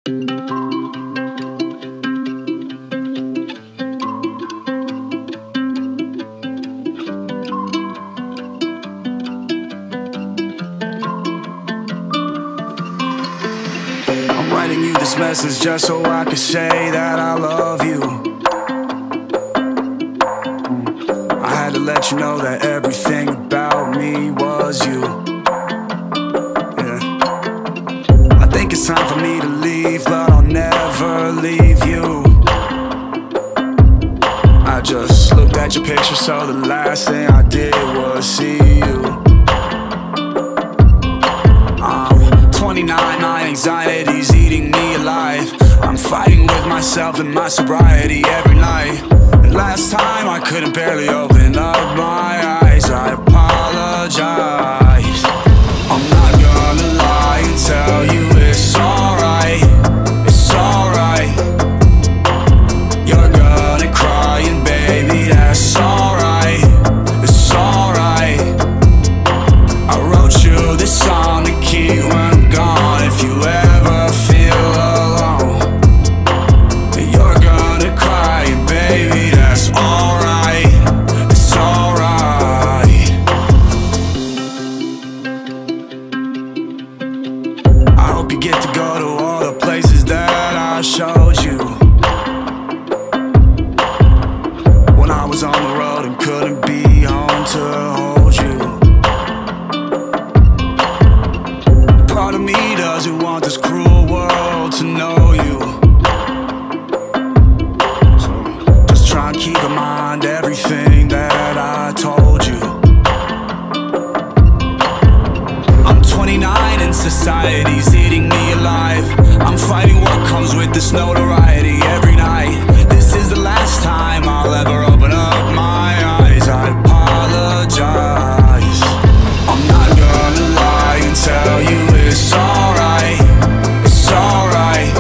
I'm writing you this message just so I can say that I love you. I had to let you know that everything about me was you. Yeah. I think it's time for me to leave, but I'll never leave you. I just looked at your picture, so the last thing I did was see you. I'm 29, my anxiety's eating me alive. I'm fighting with myself and my sobriety every night. And last time I couldn't barely open up my eyes. I apologize. I'm not gonna lie and tell you it's alright. It's alright. You're gonna cry and baby, that's alright. It's alright. I wrote you this song to keep when I'm gone. If you ever feel alone, you're gonna cry and baby, that's alright. It's alright. I hope you get to go to all the places that I showed you. When I was on the road and couldn't be home to hold you. Part of me doesn't want this cruel world to know you. So just try and keep in mind everything that I told you. I'm 29 and society's eating me alive. I'm fighting what comes with this notoriety every night. This is the last time I'll ever open up my eyes. I apologize. I'm not gonna lie and tell you it's alright. It's alright.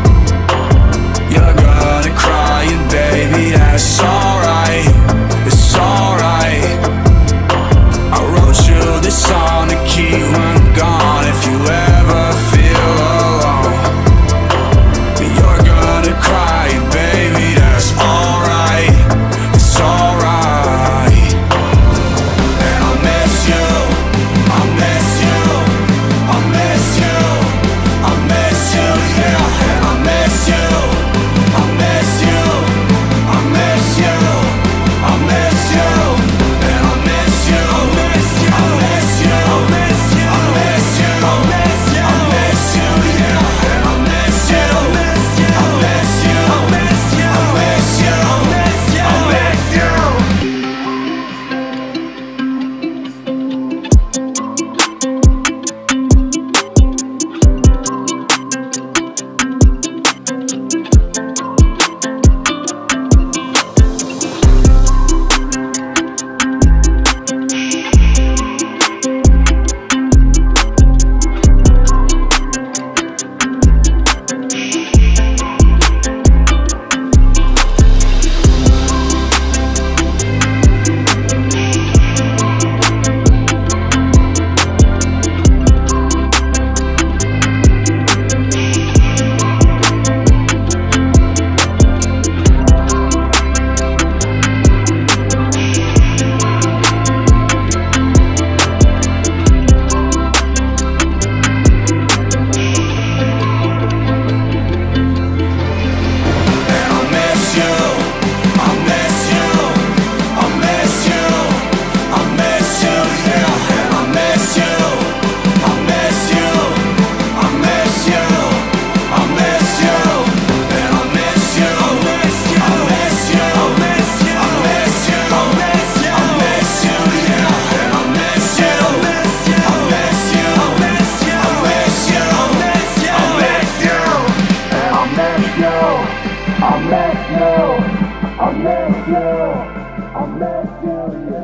You're gonna cry and baby, that's alright. It's alright. I wrote you this song to keep when I'm gone. If you ever feel alone, you're gonna cry and baby, that's alright. It's alright. And I'll miss you. I'll miss you. I'll miss you. I'll miss you, yeah. And I'll miss you. I'll miss you. I'll miss you. I'll miss you. And I'll miss you. I'll miss you. I'll miss you. I'll miss you. I'll miss you. I'll miss you. I'll miss you, yeah. And I'll miss you. I'll miss you. I'll miss you. I'll miss you. I'll miss you. I'll miss you. I'll miss you. I'll miss you, yeah.